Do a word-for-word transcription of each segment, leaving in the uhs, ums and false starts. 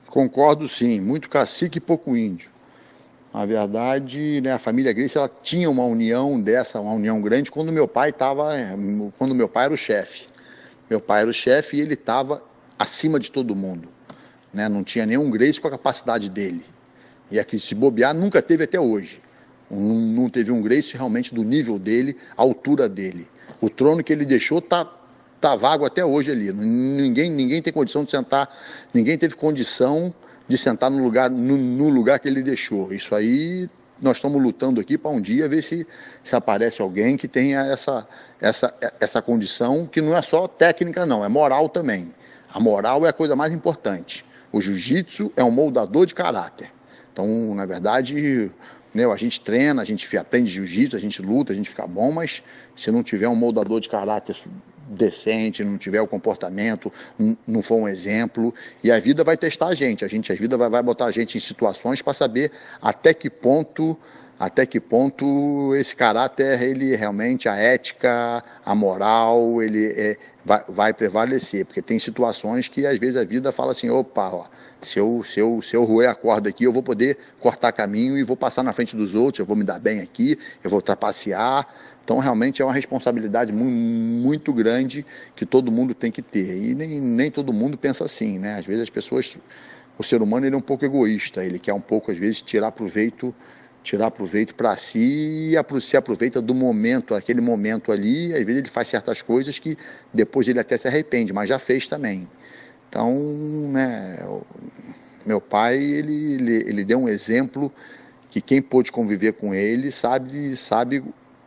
Concordo, sim, muito cacique e pouco índio. Na verdade, né, a família Gracie, ela tinha uma união dessa, uma união grande, quando meu pai estava, quando meu pai era o chefe. Meu pai era o chefe e ele estava acima de todo mundo, né? Não tinha nenhum Gracie com a capacidade dele. E aqui, se bobear, nunca teve até hoje. Não, não teve um Gracie realmente do nível dele, à altura dele. O trono que ele deixou tá, tá vago até hoje ali. Ninguém, ninguém tem condição de sentar, ninguém teve condição de sentar no lugar, no, no lugar que ele deixou. Isso aí nós estamos lutando aqui para um dia ver se, se aparece alguém que tenha essa, essa, essa condição, que não é só técnica não, é moral também. A moral é a coisa mais importante. O jiu-jitsu é um moldador de caráter. Então, na verdade, né, a gente treina, a gente aprende jiu-jitsu, a gente luta, a gente fica bom, mas se não tiver um moldador de caráter decente, não tiver o comportamento, não for um exemplo, e a vida vai testar a gente, a gente, a vida vai, vai botar a gente em situações para saber até que ponto, até que ponto esse caráter, ele realmente, a ética, a moral, ele é, vai, vai prevalecer, porque tem situações que às vezes a vida fala assim, opa, ó, se eu, se eu, se eu roer a corda aqui, eu vou poder cortar caminho e vou passar na frente dos outros, eu vou me dar bem aqui, eu vou trapacear. Então, realmente é uma responsabilidade muito grande que todo mundo tem que ter. E nem, nem todo mundo pensa assim, né? Às vezes as pessoas, o ser humano, ele é um pouco egoísta, ele quer um pouco, às vezes, tirar proveito, tirar proveito para si e se aproveita do momento, aquele momento ali, às vezes ele faz certas coisas que depois ele até se arrepende, mas já fez também. Então, né, meu pai, ele, ele, ele deu um exemplo que quem pôde conviver com ele sabe, sabe,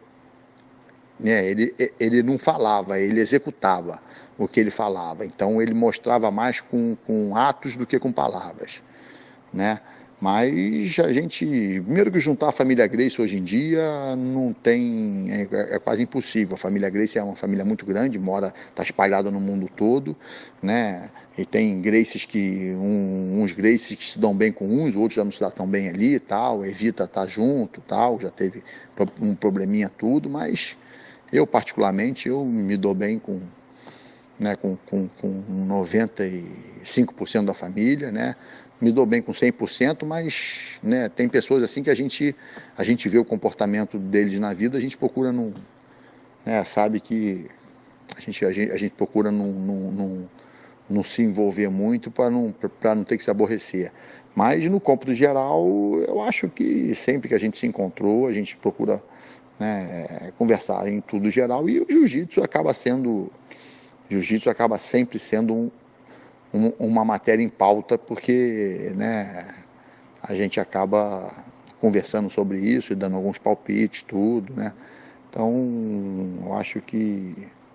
né, ele, ele não falava, ele executava o que ele falava. Então, ele mostrava mais com, com atos do que com palavras, né? Mas a gente, primeiro que juntar a família Gracie hoje em dia não tem, é, é quase impossível. A família Gracie é uma família muito grande, mora, está espalhada no mundo todo, né? E tem Gracies que, um, uns Gracies que se dão bem com uns, outros já não se dão tão bem ali e tal, evita estar junto tal, já teve um probleminha tudo, mas eu particularmente, eu me dou bem com, né, com, com, com noventa e cinco por cento da família, né? Me dou bem com cem por cento, mas, né, tem pessoas assim que a gente, a gente vê o comportamento deles na vida, a gente procura não, né, sabe que a gente, a gente, a gente procura não, não, não, não se envolver muito para não, para não ter que se aborrecer. Mas no cômputo geral, eu acho que sempre que a gente se encontrou, a gente procura, né, conversar em tudo geral, e o jiu-jitsu acaba sendo, jiu-jitsu acaba sempre sendo um, um, uma matéria em pauta, porque, né, a gente acaba conversando sobre isso e dando alguns palpites, tudo, né? Então, eu acho que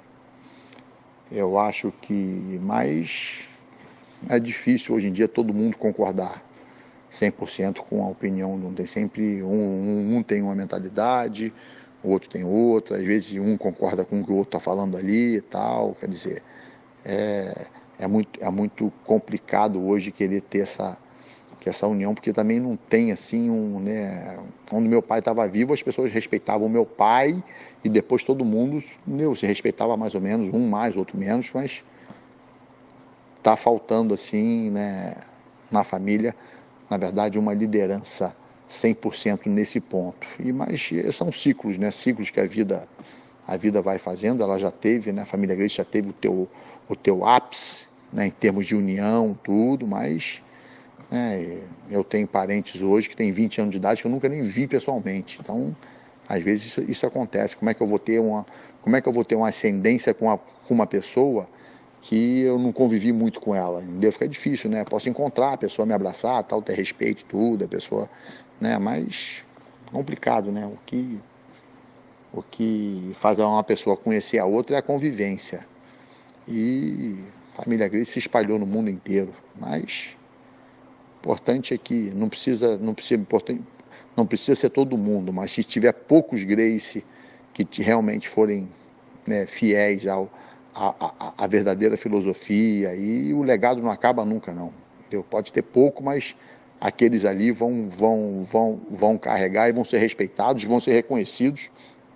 eu acho que mais é difícil hoje em dia todo mundo concordar cem por cento com a opinião, não tem sempre um, um, um tem uma mentalidade, o outro tem outra, às vezes um concorda com o que o outro está falando ali e tal, quer dizer, é, é, muito, é muito complicado hoje querer ter essa, essa união, porque também não tem assim um, né, quando meu pai estava vivo, as pessoas respeitavam o meu pai e depois todo mundo, meu, se respeitava mais ou menos, um mais, outro menos, mas está faltando assim, né, na família, na verdade, uma liderança cem por cento nesse ponto. E mas são ciclos, né? Ciclos que a vida a vida vai fazendo. Ela já teve, né? A família Gracie já teve o teu o teu ápice, né? Em termos de união, tudo. Mas, né, eu tenho parentes hoje que têm vinte anos de idade que eu nunca nem vi pessoalmente. Então, às vezes isso, isso acontece. Como é que eu vou ter uma como é que eu vou ter uma ascendência com, a, com uma pessoa que eu não convivi muito com ela, entendeu? Fica difícil, né? Posso encontrar a pessoa, me abraçar, tal, ter respeito, tudo, a pessoa, né? Mas complicado, né? O que, o que faz uma pessoa conhecer a outra é a convivência. E a família Gracie se espalhou no mundo inteiro, mas importante é que não precisa, não precisa, importante, não precisa ser todo mundo, mas se tiver poucos Gracie que realmente forem, né, fiéis ao A, a, a verdadeira filosofia, e o legado não acaba nunca não, entendeu? Pode ter pouco, mas aqueles ali vão, vão, vão, vão carregar e vão ser respeitados, vão ser reconhecidos,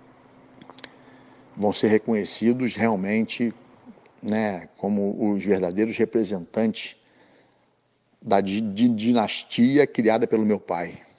vão ser reconhecidos realmente, né, como os verdadeiros representantes da di- di- dinastia criada pelo meu pai.